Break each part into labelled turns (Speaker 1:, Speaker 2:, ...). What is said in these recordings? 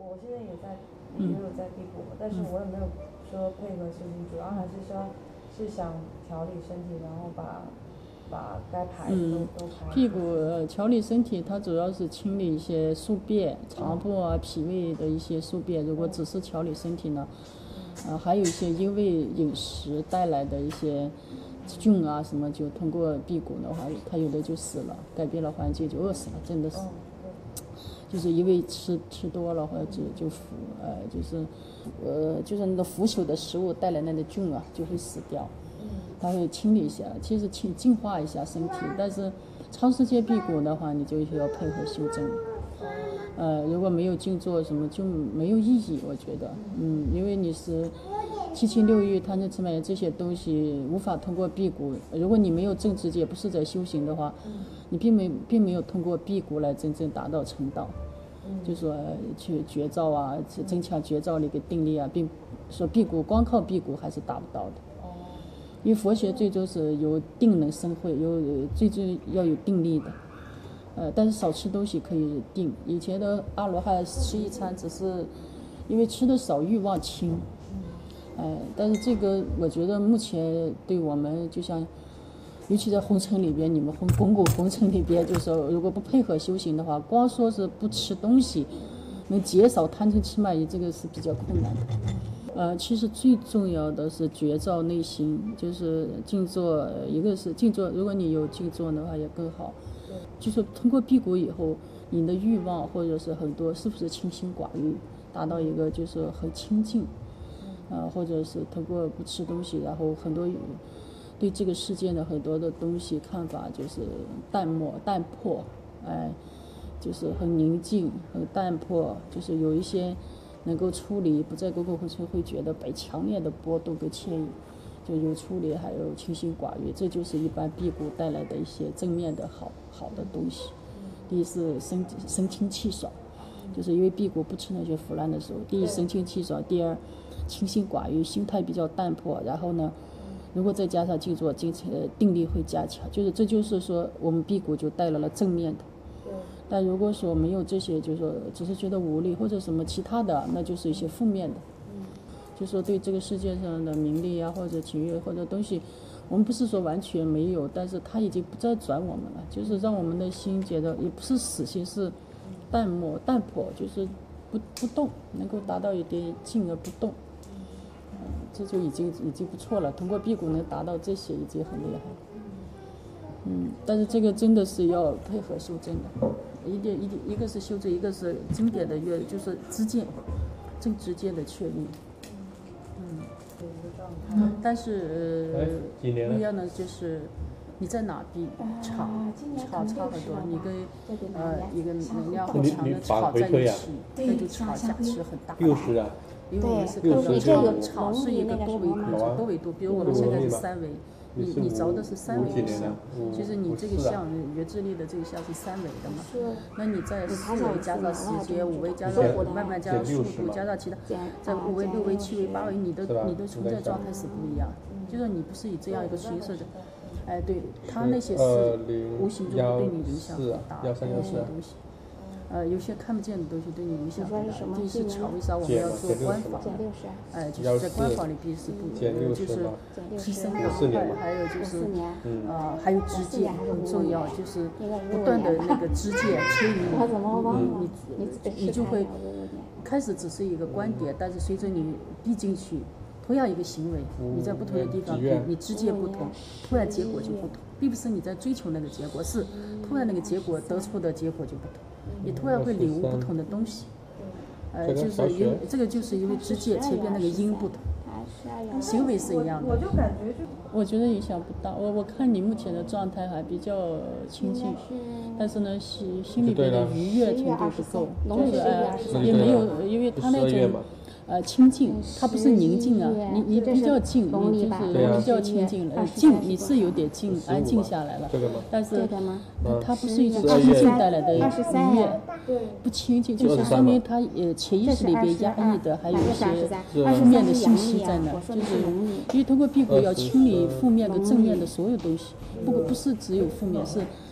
Speaker 1: 我现在也有在辟谷，但是我也没有说配合修行，主要还是说是想调理身体，然后把该排的都排。
Speaker 2: 辟谷调理身体，它主要是清理一些宿便、肠部啊、脾胃的一些宿便。如果只是调理身体呢，还有一些因为饮食带来的一些菌啊什么，就通过辟谷的话，它有的就死了，改变了环境就饿死了，真的是。就是因为吃多了或者就就是那个腐朽的食物带来那个菌啊就会死掉，它会清理一下，其实净化一下身体，但是长时间辟谷的话，你就需要配合修正。如果没有静坐什么就没有意义，我觉得，因为你是七情六欲、贪嗔痴慢疑这些东西无法通过辟谷，如果你没有正知见，不是在修行的话，你并没有通过辟谷来真正达到成道，就说去觉照啊，增强觉照的一个定力啊，并说辟谷光靠辟谷还是达不到的。因为佛学最终是有定能生慧，最终要有定力的。但是少吃东西可以定。以前的阿罗汉吃一餐只是因为吃的少，欲望轻。但是这个我觉得目前对我们就像，尤其在红尘里边，你们滚滚红尘里边，就是说如果不配合修行的话，光说是不吃东西，能减少贪嗔痴慢疑，这个是比较困难的。其实最重要的是觉照内心，就是静坐。一个是静坐，如果你有静坐的话也更好。就是通过辟谷以后，你的欲望或者是很多是不是清心寡欲，达到一个就是很清净。或者是通过不吃东西，然后很多对这个世界的很多的东西看法就是淡泊，就是很宁静，很淡泊，就是有一些能够处理，不在滚滚红尘会觉得被强烈的波动跟牵引，就有处理，还有清心寡欲，这就是一般辟谷带来的一些正面的好的东西。第一是神清气爽，就是因为辟谷不吃那些腐烂的食物。第一神清气爽，第二清心寡欲，心态比较淡泊。然后呢，如果再加上静坐，定力会加强。这就是说我们辟谷就带来了正面的。但如果说没有这些，就是说只是觉得无力或者什么其他的，那就是一些负面的。就说对这个世界上的名利啊，或者情欲或者东西，我们不是说完全没有，但是它已经不再转我们了，就是让我们的心觉得也不是死心，是淡泊，就是不动，能够达到一点静而不动。这就已经不错了。通过辟谷能达到这些已经很厉害。但是这个真的是要配合修正的，一个是修正，一个是经典的就是知见，正知见的确立。但是不一样的就是你在哪避吵很多，你跟一个能量很强的吵在一起，那就吵架是很大的。
Speaker 3: 60啊。
Speaker 2: 因为我们是你吵是一个多维度，比如我们现在是3维，你着的是3维的相，其实你这个相觉知力的这个相是3维的嘛。那你在4维加上时间，5维加上慢慢加上速度，加上其他，在5维、6维、7维、8维，你的存在状态是不一样，就是你不是以这样一个形式的。对，他那些是无形中对你影响很大的一些东西。有些看不见的东西对你影响很大。这些吵为啥我们要做官法？就是在官法里必是就是提升赶快，还有就是还有知见很重要，就是不断的那个知见牵引你就会开始只是一个观点，但是随着你逼进去，同样一个行为，你在不同的地方你知见不同，突然结果就不同，并不是你在追求那个结果，是突然那个结果得出的结果就不同。你突然会领悟不同的东西，就是因为这个就是因为知见前边那个因不同，行为是一样的。我觉得影响不大。我看你目前的状态还比较清净，但是呢，心里边的愉悦程度不够，就是也没有，因为他那种。清净，它不是宁静啊，你比较静，你就是比较清净了。静，你是有点静，安静下来了，但是它不是一种清净带来的愉悦，不清净，就是说明它潜意识里边压抑的还有一些负面的信息在那，就是因为通过辟谷要清理负面跟正面的所有东西，不是只有负面，是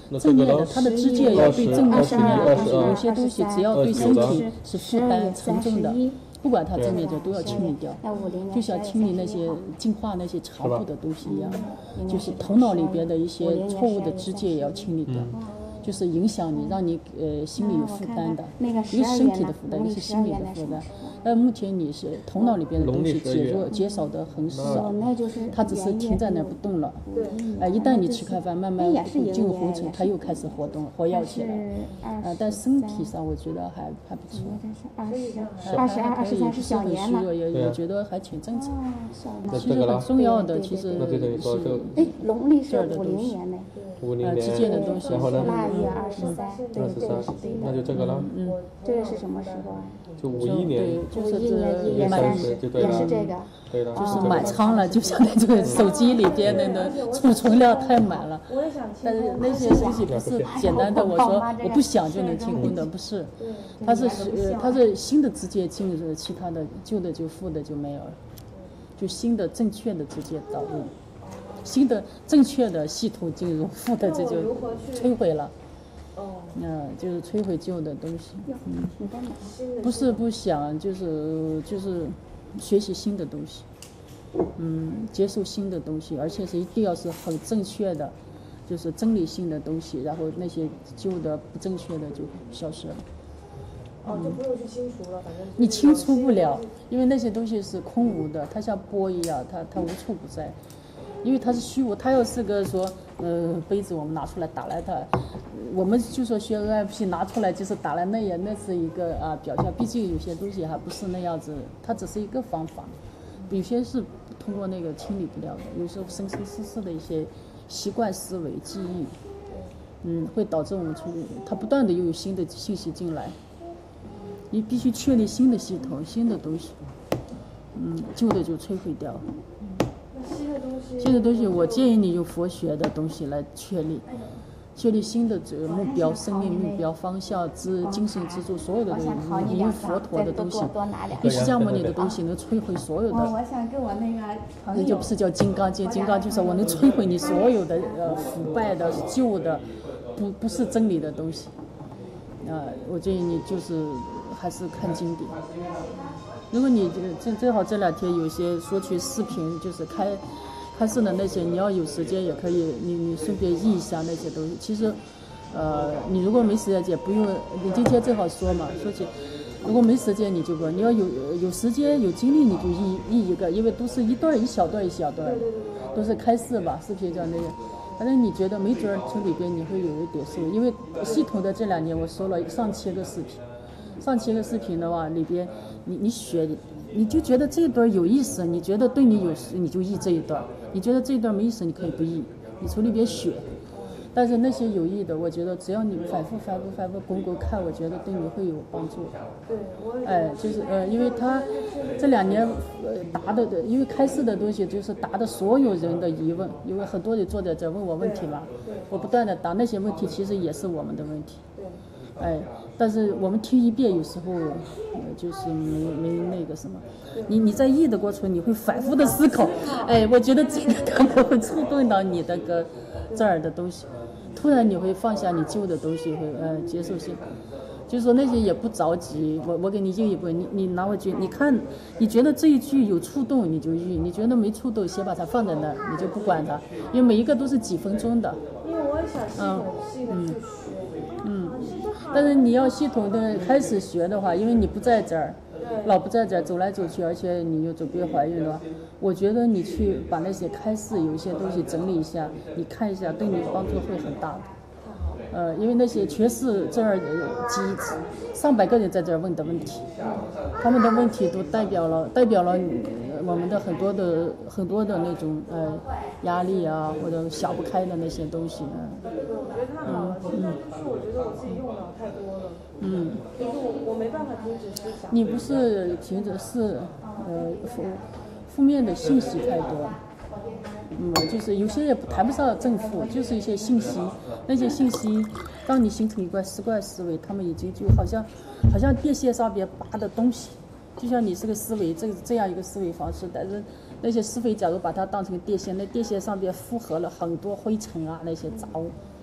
Speaker 2: 正面的，它的知觉要对正面负面的东西，有些东西只要对身体是负担沉重的，不管它正面就都要清理掉，就像清理那些净化那些肠部的东西一样，就是头脑里边的一些错误的知觉也要清理掉。就是影响你，让你心里有负担的，一个身体的负担，一个是心理的负担。但目前你是头脑里边的东西减少的很少，它只是停在那不动了。一旦你吃开饭，慢慢进入红尘，它又开始活动活跃起来。但身体上我觉得还不错，还可以，不是很虚弱，也觉得还挺正常。其实很重要的，其实是
Speaker 3: 农历是
Speaker 2: 50
Speaker 3: 年呢。
Speaker 2: 之间的东西，
Speaker 3: 腊月23，对，
Speaker 4: 那就这个了。
Speaker 3: 这个是什么时候啊？
Speaker 4: 就51年，
Speaker 2: 就是
Speaker 3: 1月30，也是这个。
Speaker 4: 对的。
Speaker 2: 就是满仓了，就像那种手机里边的储存量太满了。但是那些东西不是简单的，我说我不想就能清空的，不是。它是新的直接进入，其他的旧的就负的就没有了，就新的正确的直接导入。新的正确的系统进入，负的这就摧毁了。就是摧毁旧的东西。不是不想，就是学习新的东西。接受新的东西，而且是一定要是很正确的，就是真理性的东西，然后那些旧的不正确的就消失了。
Speaker 1: 就不用去清除了，反正
Speaker 2: 你清除不了，因为那些东西是空无的，它像波一样，它无处不在。因为它是虚无，它要是个说，杯子我们拿出来打来它，我们就说学 NLP 拿出来就是打来那是一个表象，毕竟有些东西还不是那样子，它只是一个方法，有些是通过那个清理不了的，有时候生生世世的一些习惯思维记忆，会导致我们它不断的又有新的信息进来，你必须确立新的系统、新的东西，旧的就摧毁掉。新的东西，我建议你用佛学的东西来确立新的这个目标、生命目标、方向、精神支柱，所有的东西，你用佛陀的东西，用释迦牟尼的东西能摧毁所有的。
Speaker 3: 我想跟我那个朋友。
Speaker 2: 那就不是叫金刚经，金刚就是我能摧毁你所有的腐败的、旧的，不是真理的东西。我建议你就是还是看经典。如果你正好这2天有些说去视频，就是开示的那些，你要有时间也可以，你顺便译一下那些东西。其实，你如果没时间也不用，你今天正好说嘛，说起，如果没时间你就不，你要有时间有精力你就译一个，因为都是一小段，都是开示吧，视频叫那个。反正你觉得没准从里边你会有一点收获，因为系统的这2年我说了上千个视频的话，里边你学，你就觉得这一段有意思，你觉得对你有你就译这一段，你觉得这一段没意思你可以不译，你从里边学。但是那些有益的，我觉得只要你反复滚看，我觉得对你会有帮助。对，就是因为他这2年答的，因为开示的东西就是答的所有人的疑问，因为很多人坐在这问我问题嘛，我不断的答那些问题，其实也是我们的问题。但是我们听一遍有时候就是没那个什么，你在译的过程你会反复的思考，我觉得这个可能会触动到你的这儿的东西，突然你会放下你旧的东西，会接受性，就是说那些也不着急，我给你译一本，你拿回去，你看你觉得这一句有触动你就译，你觉得没触动先把它放在那儿，你就不管它，因为每一个都是几分钟的。
Speaker 1: 因为我也想系统性的去学。
Speaker 2: 但是你要系统的开始学的话，因为你不在这儿，老不在这儿走来走去，而且你又准备怀孕了，我觉得你去把那些开示有一些东西整理一下，你看一下，对你帮助会很大的。因为那些全是这儿上百个人在这儿问的问题，他们的问题都代表了我们的很多的那种压力啊，或者想不开的那些东西。
Speaker 1: 我觉得太好了，就是我觉得我自己用脑太多了。就是我没办法停止思想。
Speaker 2: 你不是停止，是负面的信息太多。就是有些也谈不上正负，就是一些信息，那些信息，当你形成一块思维，他们已经就好像电线上边拔的东西，就像你是个思维，这样一个思维方式，但是那些思维假如把它当成电线，那电线上边附合了很多灰尘啊，那些杂物，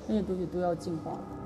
Speaker 2: 那些东西都要净化。